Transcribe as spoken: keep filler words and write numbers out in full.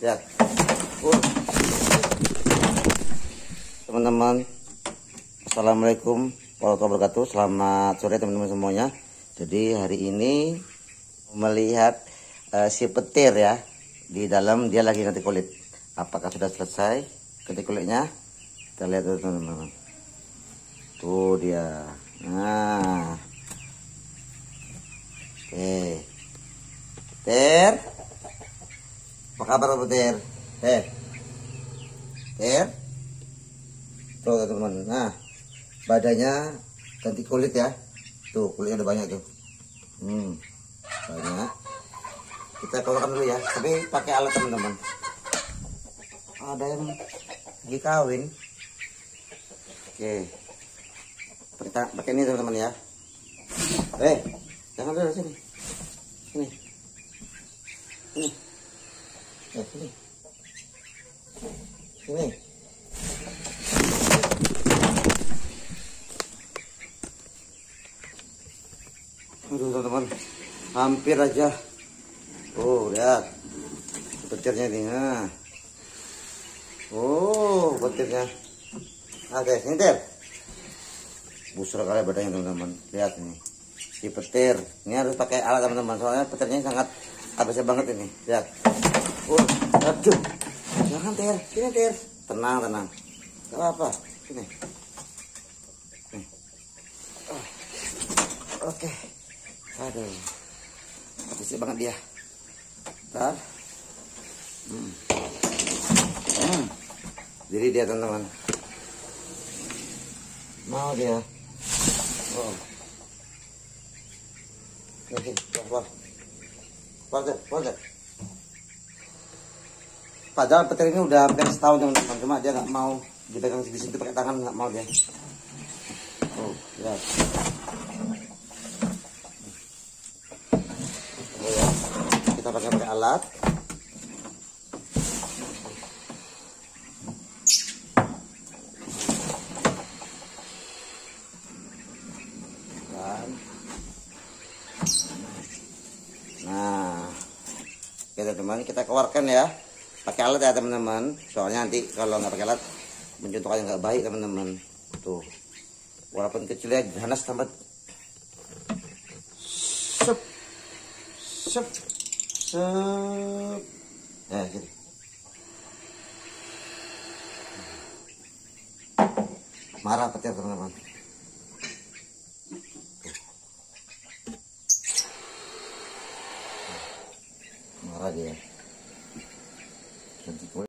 Lihat. Uh. Teman-teman, assalamualaikum warahmatullahi wabarakatuh. Selamat sore teman-teman semuanya. Jadi hari ini melihat uh, si petir ya, di dalam dia lagi ganti kulit. Apakah sudah selesai ganti kulitnya? Kita lihat dulu teman-teman. Tuh dia. Nah, oke. Petir, apa kabar petir? Eh, petir. Tuh teman-teman. Nah, badannya ganti kulit ya. Tuh kulitnya udah banyak tuh. Hmm, banyak. Kita keluarkan dulu ya. Tapi pakai alat teman-teman. Ada yang lagi kawin. Oke. Pakai pakai ini teman-teman ya. Eh, jangan dulu sini. Sini. Sini. Eh, sini. Sini. Aduh teman-teman, hampir aja. Oh lihat petirnya ini. Nah. Oh petirnya. Oke, ini ter. Busur kali badannya teman-teman. Lihat ini. Si petir. Ini harus pakai alat teman-teman. Soalnya petirnya sangat habisnya banget ini. Lihat. Oh, aduh. Jangan ter. Sini ter. Tenang tenang. Gak apa-apa. Sini. Nih. Oh. Oke. Aduh, habis banget dia. Bentar. Hmm. Hmm. Jadi dia teman-teman. Mau dia. Oh. Nih, keluar. Keluar deh, keluar deh. Padahal petir ini udah hampir setahun teman-teman. Cuma dia nggak mau dipegang di situ pakai tangan, nggak mau dia. Oh, ya. Kita pakai pakai alat. Dan nah, kita teman kita keluarkan ya. Pakai alat ya teman-teman. Soalnya nanti kalau nggak pakai alat mencontohnya nggak baik teman-teman. Tuh, walaupun kecil ya ganas tambah. Sup, sup. Sep. Ya, gitu. Marah petir teman-teman. Marah dia.